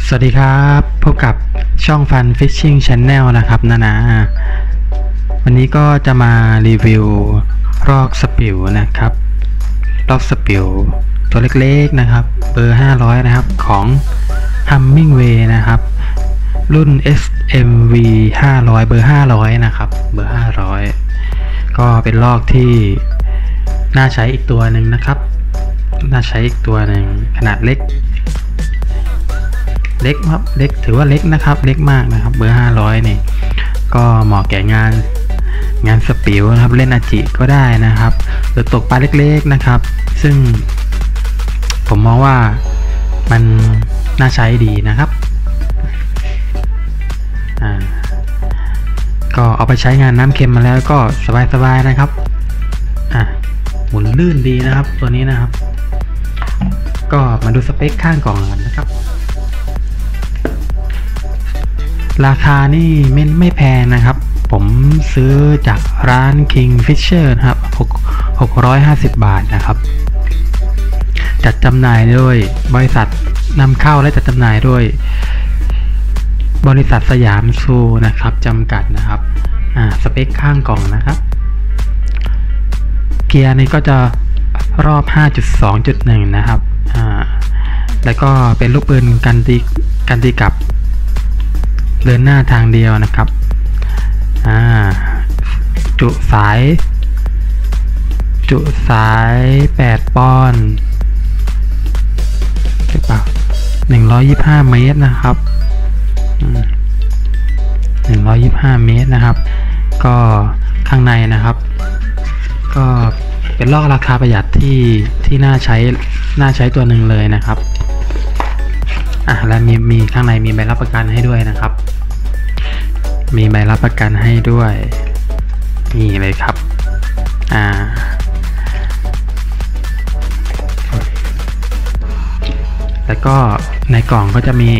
สวัสดีครับพบกับช่อง Fun Fishing Channel นะครับนะวันนี้ก็จะมารีวิวรอกสปิวนะครับรอกสปิวตัวเล็กๆนะครับเบอร์500นะครับของ Hummingway นะครับรุ่น SMV 500เบอร์500นะครับเบอร์500ก็เป็นรอกที่น่าใช้อีกตัวหนึ่งนะครับน่าใช้อีกตัวหนึ่งขนาดเล็กครับเล็กถือว่าเล็กนะครับเล็กมากนะครับเบอร์500นี่ก็เหมาะแก่งานสปิวนะครับเล่นอาจิก็ได้นะครับหรือตกปลาเล็กๆนะครับซึ่งผมมองว่ามันน่าใช้ดีนะครับก็เอาไปใช้งานน้ำเค็มมาแล้วก็สบายๆนะครับหมุนลื่นดีนะครับตัวนี้นะครับก็มาดูสเปคข้างกล่องกันนะครับราคานี่ไม่แพงนะครับผมซื้อจากร้าน Kingfisher นะครับ650 บาทนะครับจัดจำหน่ายโดยบริษัทนำเข้าและจัดจำหน่ายด้วยบริษัทสยามซูนะครับจำกัดนะครับสเปคข้างกล่องนะครับเกียร์นี่ก็จะรอบ 5.2.1 นะครับแล้วก็เป็นลูกปืนกันตีกลับเดินหน้าทางเดียวนะครับจุสาย8 ปอนด์ใช่ปะ125 เมตรนะครับ125 เมตรนะครับก็ข้างในนะครับก็เป็นลอกราคาประหยัดที่น่าใช้ตัวหนึ่งเลยนะครับและมีข้างในมีใบรับประกันให้ด้วยนะครับมีใบรับประกันให้ด้วยนี่เลยครับแล้วก็ในกล่องก็จะมี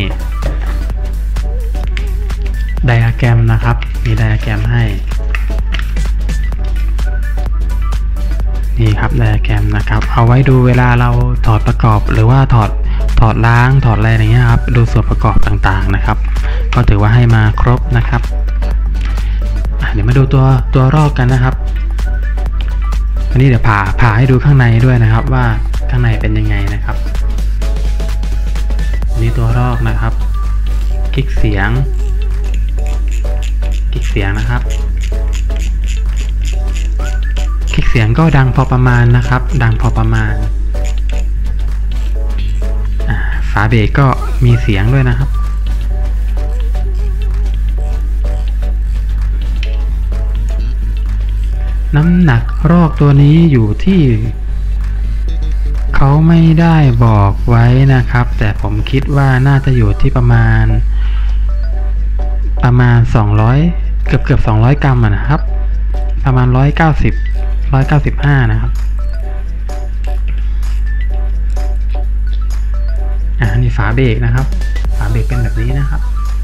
ไดอะแกรมนะครับมีไดอะแกรมให้นี่ครับไดอะแกรมนะครับเอาไว้ดูเวลาเราถอดประกอบหรือว่าถอดล้างถอดอะไรอย่างเงี้ยครับดูส่วนประกอบต่างๆนะครับก็ถือว่าให้มาครบนะครับเดี๋ยวมาดูตัวรอกกันนะครับอันนี้เดี๋ยวผ่าให้ดูข้างในด้วยนะครับว่าข้างในเป็นยังไงนะครับนี่ตัวรอกนะครับคลิกเสียงนะครับคลิกเสียงก็ดังพอประมาณนะครับดังพอประมาณฝาเบรกก็มีเสียงด้วยนะครับน้ำหนักรอกตัวนี้อยู่ที่เขาไม่ได้บอกไว้นะครับแต่ผมคิดว่าน่าจะอยู่ที่ประมาณ200เกือบ200 กรัมนะครับประมาณ195นะครับนี่ฝาเบรกนะครับฝาเบรกเป็นแบบนี้นะครับ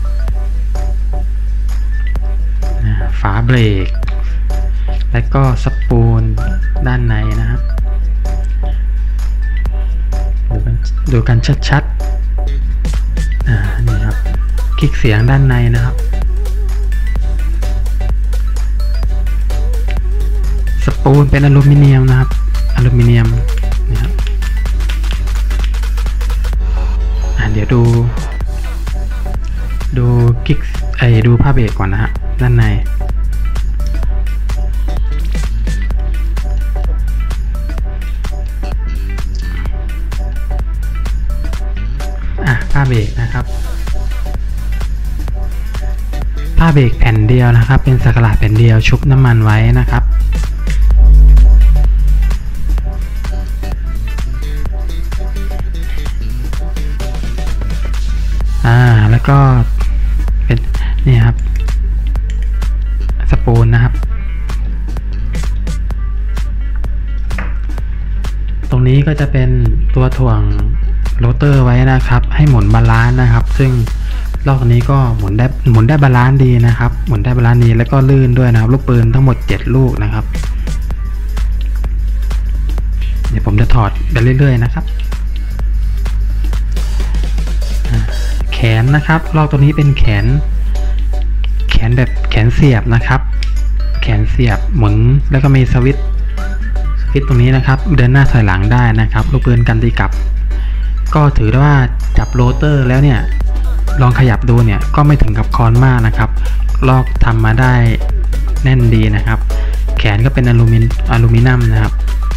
ฝาเบรกแล้วก็สปูลด้านในนะครับดูกันชัดๆนี่ครับคลิกเสียงด้านในนะครับสปูลเป็นอลูมิเนียมนะครับอลูมิเนียมนะครับเดี๋ยวดูคลิกดูผ้าเบรกก่อนนะฮะด้านในผ้าเบรกนะครับผ้าเบรกแผ่นเดียวนะครับเป็นสักหลาดแผ่นเดียวชุบน้ำมันไว้นะครับแล้วก็เป็นนี่ครับสปูลนะครับตรงนี้ก็จะเป็นตัวถ่วงโรเตอร์ไว้นะครับให้หมุนบาลานซ์นะครับซึ่งรอกนี้ก็หมุนได้บาลานซ์ดีนะครับหมุนได้บาลานซ์ดีแล้วก็ลื่นด้วยนะครับลูกปืนทั้งหมด7 ลูกนะครับเดี๋ยวผมจะถอดไปเรื่อยๆนะครับโอเคนนะครับลอกตัวนี้เป็นแขนแบบแขนเสียบนะครับแขนเสียบหมุนแล้วก็มีสวิตช์ตรงนี้นะครับเดินหน้าถอยหลังได้นะครับลูกปืนกันตีกลับก็ถือได้ว่าจับโรเตอร์แล้วเนี่ยลองขยับดูเนี่ยก็ไม่ถึงกับคอนมากนะครับลอกทำมาได้แน่นดีนะครับแขนก็เป็นอลูมิเนียมนะครับ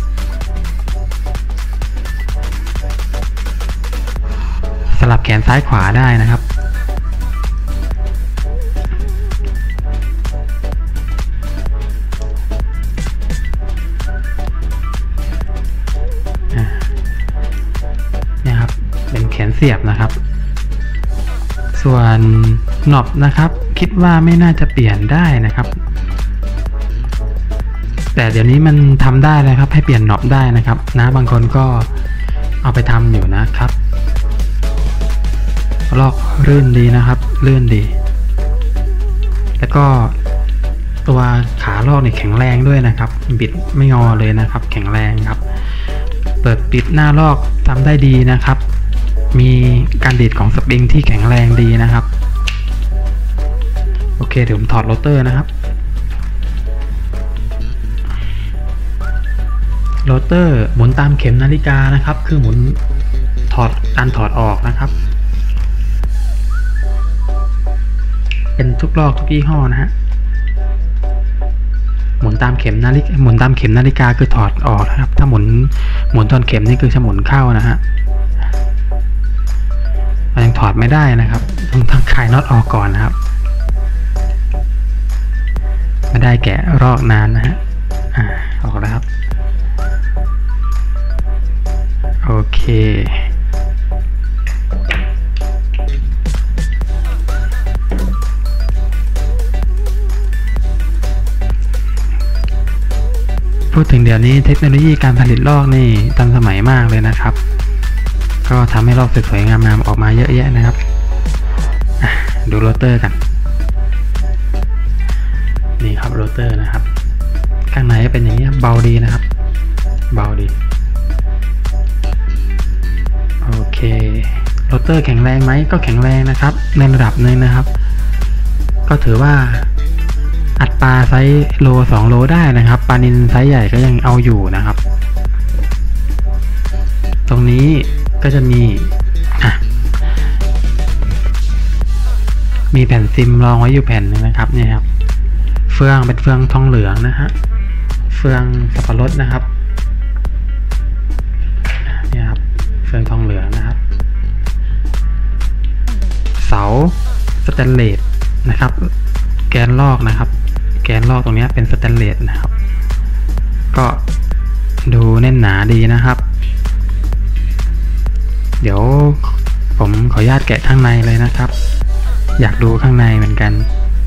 สลับแขนซ้ายขวาได้นะครับเนี่ยครับเป็นแขนเสียบนะครับส่วนหนอบนะครับคิดว่าไม่น่าจะเปลี่ยนได้นะครับแต่เดี๋ยวนี้มันทำได้เลยครับให้เปลี่ยนหนอบได้นะครับนะบางคนก็เอาไปทำอยู่นะครับลอกลื่นดีนะครับลื่นดีแล้วก็ตัวขาลอกเนี่ยแข็งแรงด้วยนะครับบิดไม่งอเลยนะครับแข็งแรงครับเปิดปิดหน้าลอกทำได้ดีนะครับมีการดีดของสปริงที่แข็งแรงดีนะครับโอเคเดี๋ยวผมถอดโรเตอร์นะครับโรเตอร์หมุนตามเข็มนาฬิกานะครับคือหมุนการถอดออกนะครับเป็นทุกลอกทุกยี่ห้อนะฮะหมุนตามเข็มนาฬิกาคือถอดออกนะครับถ้าหมุนตอนเข็มนี่คือจะหมุนเข้านะฮะมันยังถอดไม่ได้นะครับต้องคลายน็อตออกก่อนนะครับไม่ได้แกะรอกนานนะฮะออกแล้วครับโอเคพูดถึงเดี๋ยวนี้เทคโนโลยีการผลิตลอกนี่ทันสมัยมากเลยนะครับก็ทำให้ลอกสวยๆงามๆออกมาเยอะแยะนะครับดูโรเตอร์กันนี่ครับโรเตอร์นะครับข้างในเป็นอย่างนี้เบาดีนะครับเบาดีโอเคโรเตอร์แข็งแรงไหมก็แข็งแรงนะครับในระดับหนึ่งนะครับก็ถือว่าอัดปลาไซส์โล2 โลได้นะครับปลานิลไซส์ใหญ่ก็ยังเอาอยู่นะครับตรงนี้ก็จะมีแผ่นซิมรองไว้อยู่แผ่นนึงนะครับเนี่ยครับเฟืองเป็นเฟืองทองเหลืองนะฮะเฟืองสับปะรดนะครับเนี่ยครับเฟืองทองเหลืองนะครับเสาสแตนเลสนะครับแกนลอกนะครับแกนลอกตรงนี้เป็นสแตนเลสนะครับก็ดูแน่นหนาดีนะครับเดี๋ยวผมขออนุญาตแกะข้างในเลยนะครับอยากดูข้างในเหมือนกัน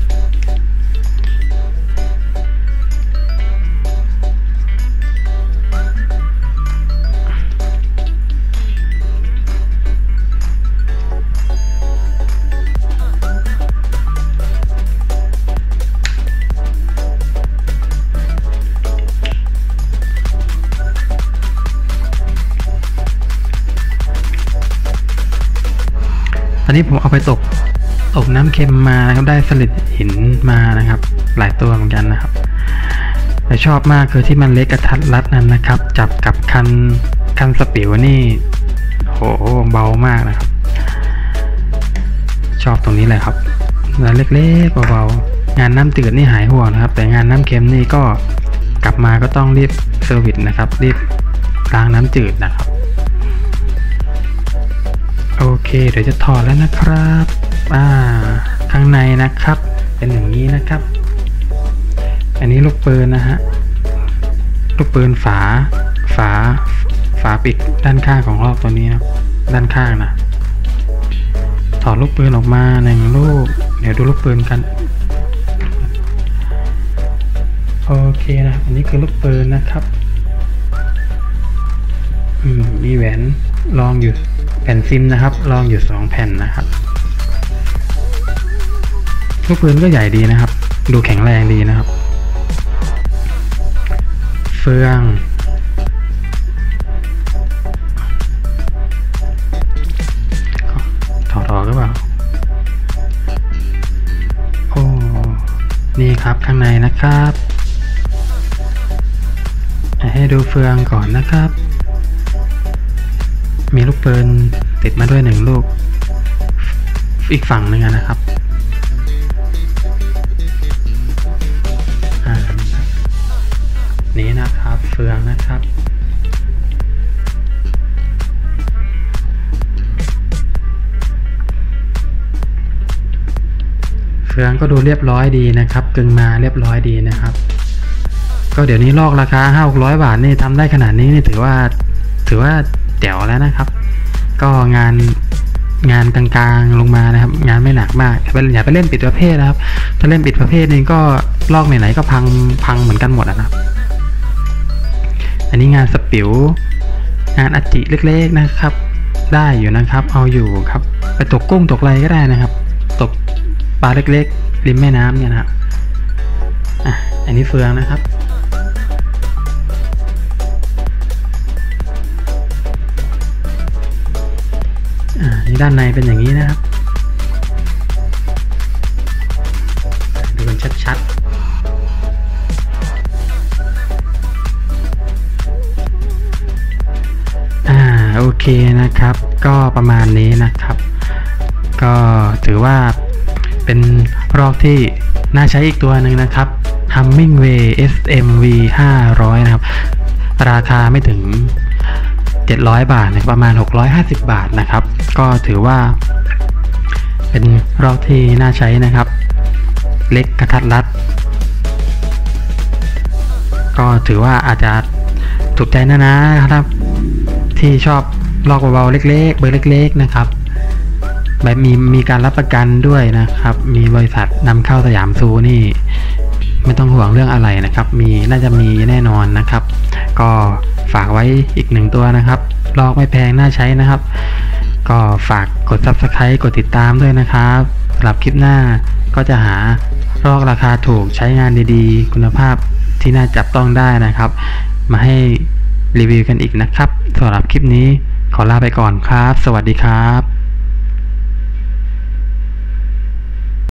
ตอนนี้ผมเอาไปตกน้ำเค็มมานะครับได้สลิดหินมานะครับหลายตัวเหมือนกันนะครับแต่ชอบมากคือที่มันเล็กกระทัดรัดนั้นนะครับจับกับคันสปิวนี่โหเบามากนะครับชอบตรงนี้เลยครับงานเล็กๆเบาๆงานน้ำจืดนี่หายห่วงนะครับแต่งานน้ำเค็มนี่ก็กลับมาก็ต้องรีบเซอร์วิสนะครับรีบล้างน้ำจืดนะครับโอเคเดี๋ยวจะถอดแล้วนะครับข้างในนะครับเป็นอย่างนี้นะครับอันนี้ลูกปืนนะฮะลูกปืนฝาปิดด้านข้างของรอบตัวนี้นะด้านข้างนะถอดลูกปืนออกมา1 ลูกเดี๋ยวดูลูกปืนกันโอเคนะอันนี้คือลูกปืนนะครับมีแหวนรองอยู่แผ่นซิมนะครับรองอยู่2 แผ่นนะครับลูกปืนก็ใหญ่ดีนะครับดูแข็งแรงดีนะครับเฟืองถอดออกหรือเปล่านี่ครับข้างในนะครับให้ดูเฟืองก่อนนะครับมีลูกปืนติดมาด้วย1 ลูกอีกฝั่งหนึ่งนะครับนี้นะครับเฟืองนะครับเฟืองก็ดูเรียบร้อยดีนะครับกึ่งมาเรียบร้อยดีนะครับก็เดี๋ยวนี้ลอกราคา500-600 บาทนี่ทำได้ขนาดนี้นี่ถือว่าแจ๋วแล้วนะครับก็งานกลางๆลงมานะครับงานไม่หนักมากอย่าไปเล่นปิดประเภทนะครับถ้าเล่นปิดประเภทนี้ก็ลอกไหนๆก็พังเหมือนกันหมดนะครับอันนี้งานสปิวงานอจิเล็กๆนะครับได้อยู่นะครับเอาอยู่ครับไปตกกุ้งตกอะไรก็ได้นะครับตกปลาเล็กๆริมแม่น้ำเนี่ยนะครับอันนี้เฟืองนะครับนี่ด้านในเป็นอย่างนี้นะครับดูกันชัดๆโอเคนะครับก็ประมาณนี้นะครับก็ถือว่าเป็นรอกที่น่าใช้อีกตัวหนึ่งนะครับ Hummingway SMV 500นะครับราคาไม่ถึง700 บาทนะประมาณ650 บาทนะครับก็ถือว่าเป็นรอกที่น่าใช้นะครับเล็กกระทัดรัดก็ถือว่าอาจจะถูกใจนะครับที่ชอบลอกเบาๆเล็กๆเบอร์เล็กๆนะครับแบบมีการรับประกันด้วยนะครับมีบริษัทนำเข้าสยามซูนี่ไม่ต้องห่วงเรื่องอะไรนะครับน่าจะมีแน่นอนนะครับก็ฝากไว้อีก1 ตัวนะครับลอกไม่แพงน่าใช้นะครับก็ฝากกด Subscribe กดติดตามด้วยนะครับสำหรับคลิปหน้าก็จะหาลอกราคาถูกใช้งานดีๆคุณภาพที่น่าจับต้องได้นะครับมาให้รีวิวกันอีกนะครับสำหรับคลิปนี้ขอลาไปก่อนครับสวัสดีครับ